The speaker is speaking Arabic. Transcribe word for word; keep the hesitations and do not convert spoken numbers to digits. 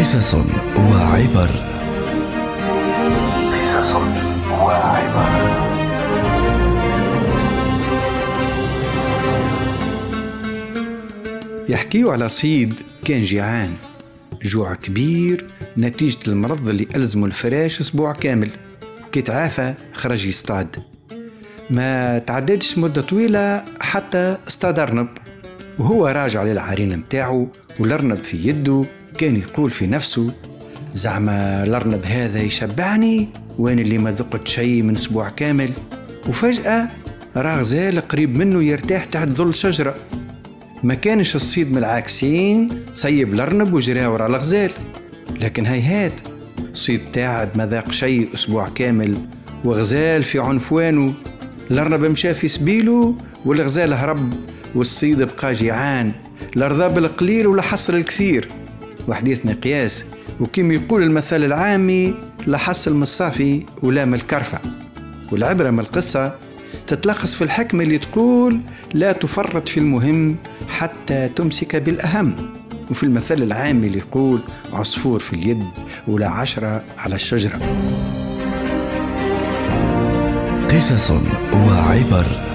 قصص وعبر. قصص وعبر. يحكيوا على صيد كان جيعان جوع كبير نتيجة المرض اللي ألزموا الفراش أسبوع كامل. كي تعافى خرج يصطاد، ما تعددش مدة طويلة حتى اصطاد أرنب، وهو راجع للعرين متاعه والأرنب في يده كان يقول في نفسه: زعما الأرنب هذا يشبعني وين اللي ما ذقت شيء من أسبوع كامل. وفجأة راه غزال قريب منه يرتاح تحت ظل شجرة. ما كانش الصيد من العاكسين، سيب الأرنب وجرى ورا الغزال، لكن هيهات صيد تاعد ما ذاق شيء أسبوع كامل وغزال في عنفوانه. الأرنب مشى في سبيله والغزال هرب والصيد بقى جيعان، لا رضى بالقليل ولا حصل الكثير. وحديثنا قياس، وكما يقول المثل العامي: لا حصل من الصافي ولا من الكرفة. والعبرة من القصة تتلخص في الحكمة اللي تقول: لا تفرط في المهم حتى تمسك بالأهم. وفي المثل العامي اللي يقول: عصفور في اليد ولا عشرة على الشجرة. قصص وعبر.